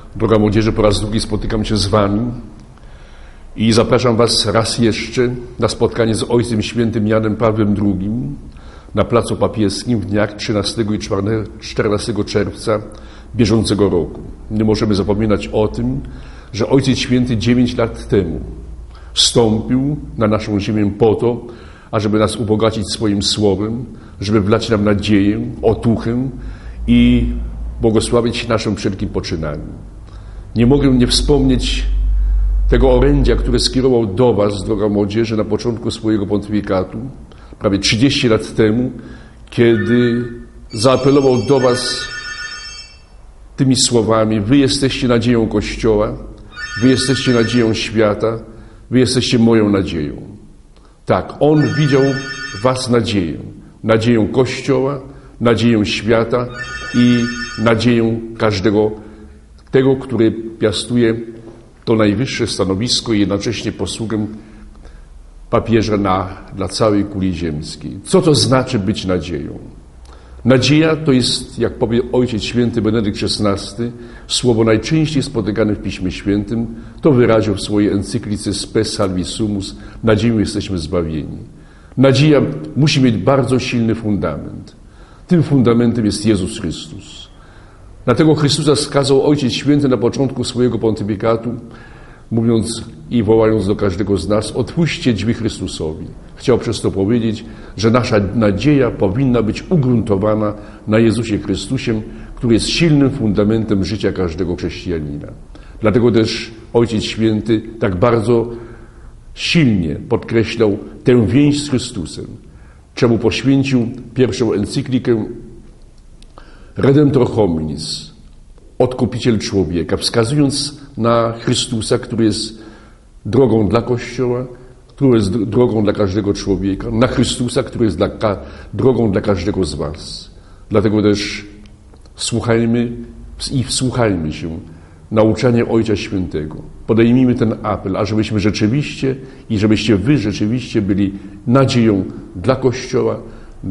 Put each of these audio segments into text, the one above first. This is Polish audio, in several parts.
Droga młodzieży, po raz drugi spotykam się z wami i zapraszam was raz jeszcze na spotkanie z Ojcem Świętym Janem Pawłem II na Placu Papieskim w dniach 13 i 14 czerwca bieżącego roku. Nie możemy zapominać o tym, że Ojciec Święty 9 lat temu wstąpił na naszą ziemię po to, ażeby nas ubogacić swoim słowem, żeby wlać nam nadzieję, otuchę i błogosławić naszym wszelkim poczynaniem. Nie mogę nie wspomnieć tego orędzia, które skierował do was, droga młodzieży, na początku swojego pontyfikatu, prawie 30 lat temu, kiedy zaapelował do was tymi słowami: wy jesteście nadzieją Kościoła, wy jesteście nadzieją świata, wy jesteście moją nadzieją. Tak, On widział w was nadzieję. Nadzieję Kościoła, nadzieję świata i nadzieję każdego tego, który piastuje to najwyższe stanowisko i jednocześnie posługę papieża dla całej kuli ziemskiej. Co to znaczy być nadzieją? Nadzieja to jest, jak powie Ojciec Święty Benedykt XVI, słowo najczęściej spotykane w Piśmie Świętym. To wyraził w swojej encyklice Spe Salvi Sumus: nadzieją jesteśmy zbawieni. Nadzieja musi mieć bardzo silny fundament. Tym fundamentem jest Jezus Chrystus. Dlatego Chrystusa skazał Ojciec Święty na początku swojego pontyfikatu, mówiąc i wołając do każdego z nas: otwórzcie drzwi Chrystusowi. Chciał przez to powiedzieć, że nasza nadzieja powinna być ugruntowana na Jezusie Chrystusie, który jest silnym fundamentem życia każdego chrześcijanina. Dlatego też Ojciec Święty tak bardzo silnie podkreślał tę więź z Chrystusem, czemu poświęcił pierwszą encyklikę Redemptor Hominis, Odkupiciel człowieka, wskazując na Chrystusa, który jest drogą dla Kościoła, który jest drogą dla każdego człowieka, na Chrystusa, który jest drogą dla każdego z was. Dlatego też słuchajmy i wsłuchajmy się nauczania Ojca Świętego. Podejmijmy ten apel, ażebyśmy rzeczywiście i żebyście wy rzeczywiście byli nadzieją dla Kościoła,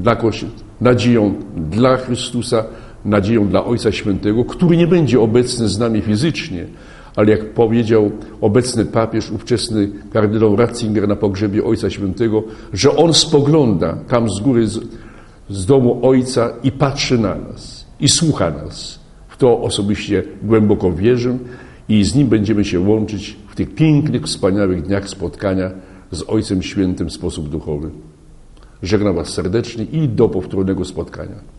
nadzieją dla Chrystusa, nadzieją dla Ojca Świętego, który nie będzie obecny z nami fizycznie, ale jak powiedział obecny papież, ówczesny kardynał Ratzinger na pogrzebie Ojca Świętego, że on spogląda tam z góry, z domu Ojca i patrzy na nas i słucha nas. W to osobiście głęboko wierzę i z Nim będziemy się łączyć w tych pięknych, wspaniałych dniach spotkania z Ojcem Świętym w sposób duchowy. Żegnam was serdecznie i do powtórnego spotkania.